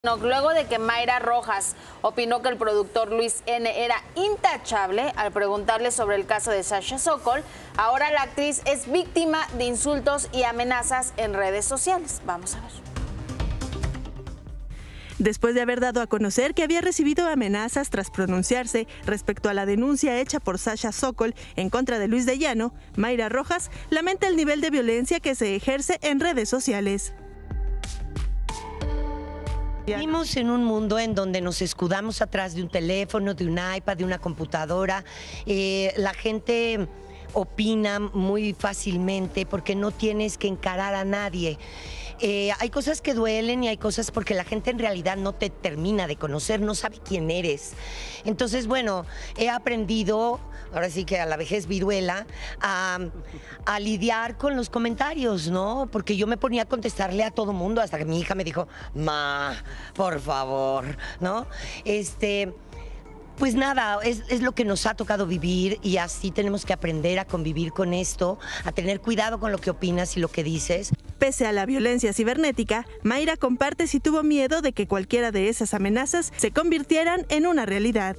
No, luego de que Mayra Rojas opinó que el productor Luis N. era intachable al preguntarle sobre el caso de Sasha Sokol, ahora la actriz es víctima de insultos y amenazas en redes sociales. Vamos a ver. Después de haber dado a conocer que había recibido amenazas tras pronunciarse respecto a la denuncia hecha por Sasha Sokol en contra de Luis de Llano, Mayra Rojas lamenta el nivel de violencia que se ejerce en redes sociales. Vivimos en un mundo en donde nos escudamos atrás de un teléfono, de un iPad, de una computadora. La gente opina muy fácilmente porque no tienes que encarar a nadie. Hay cosas que duelen y hay cosas porque la gente en realidad no te termina de conocer, no sabe quién eres. Entonces, bueno, he aprendido, ahora sí que a la vejez viruela, a lidiar con los comentarios, ¿no? Porque yo me ponía a contestarle a todo mundo hasta que mi hija me dijo, ma, por favor, ¿no? Pues nada, es lo que nos ha tocado vivir y así tenemos que aprender a convivir con esto, a tener cuidado con lo que opinas y lo que dices. Pese a la violencia cibernética, Mayra comparte si tuvo miedo de que cualquiera de esas amenazas se convirtieran en una realidad.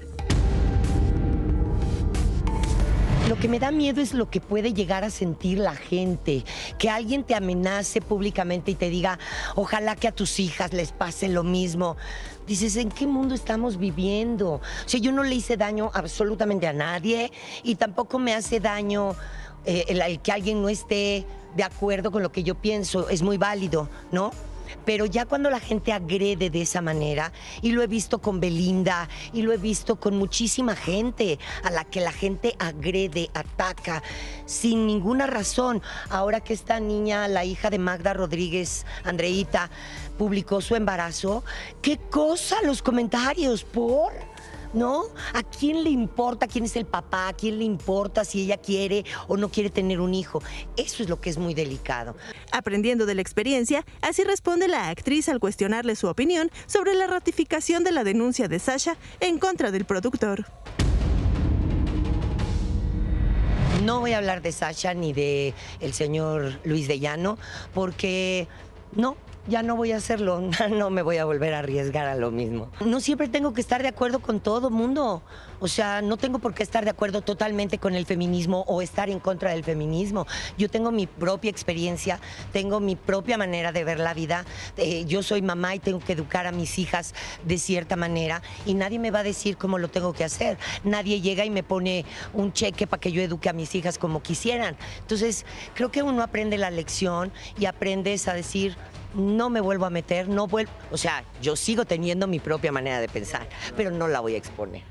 Lo que me da miedo es lo que puede llegar a sentir la gente, que alguien te amenace públicamente y te diga, ojalá que a tus hijas les pase lo mismo. Dices, ¿en qué mundo estamos viviendo? O sea, yo no le hice daño absolutamente a nadie y tampoco me hace daño el que alguien no esté de acuerdo con lo que yo pienso. Es muy válido, ¿no? Pero ya cuando la gente agrede de esa manera, y lo he visto con Belinda, y lo he visto con muchísima gente, a la que la gente agrede, ataca, sin ninguna razón. Ahora que esta niña, la hija de Magda Rodríguez, Andreita, publicó su embarazo, ¿qué cosa los comentarios? ¿No? ¿A quién le importa quién es el papá? ¿A quién le importa si ella quiere o no quiere tener un hijo? Eso es lo que es muy delicado. Aprendiendo de la experiencia, así responde la actriz al cuestionarle su opinión sobre la ratificación de la denuncia de Sasha en contra del productor. No voy a hablar de Sasha ni de el señor Luis de Llano, porque no. Ya no voy a hacerlo, no me voy a volver a arriesgar a lo mismo. No siempre tengo que estar de acuerdo con todo mundo. O sea, no tengo por qué estar de acuerdo totalmente con el feminismo o estar en contra del feminismo. Yo tengo mi propia experiencia, tengo mi propia manera de ver la vida. Yo soy mamá y tengo que educar a mis hijas de cierta manera y nadie me va a decir cómo lo tengo que hacer. Nadie llega y me pone un cheque para que yo eduque a mis hijas como quisieran. Entonces, creo que uno aprende la lección y aprendes a decir, no me vuelvo a meter, no vuelvo, o sea, yo sigo teniendo mi propia manera de pensar, pero no la voy a exponer.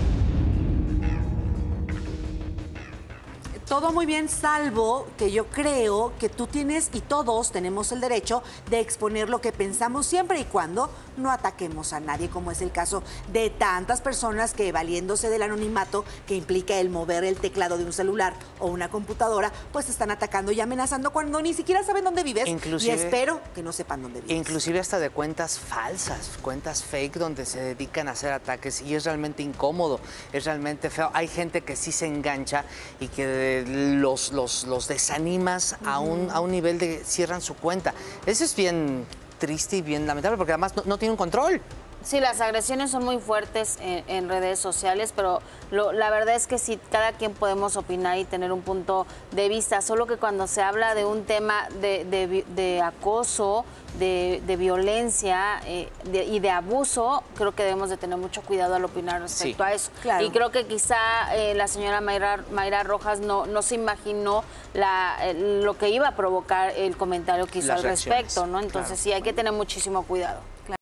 Todo muy bien, salvo que yo creo que tú tienes y todos tenemos el derecho de exponer lo que pensamos siempre y cuando no ataquemos a nadie, como es el caso de tantas personas que, valiéndose del anonimato que implica el mover el teclado de un celular o una computadora, pues están atacando y amenazando cuando ni siquiera saben dónde vives. Y espero que no sepan dónde vives. Inclusive hasta de cuentas falsas, cuentas fake donde se dedican a hacer ataques y es realmente incómodo, es realmente feo. Hay gente que sí se engancha y que los desanimas a un nivel de cierran su cuenta. Eso es bien triste y bien lamentable porque además no tiene un control. Sí, las agresiones son muy fuertes en redes sociales, pero la verdad es que sí, cada quien podemos opinar y tener un punto de vista, solo que cuando se habla de un tema de acoso, de violencia y de abuso, creo que debemos de tener mucho cuidado al opinar respecto a eso. Claro. Y creo que quizá la señora Mayra Rojas no se imaginó lo que iba a provocar el comentario que hizo al respecto, ¿no? Entonces sí, hay que tener muchísimo cuidado.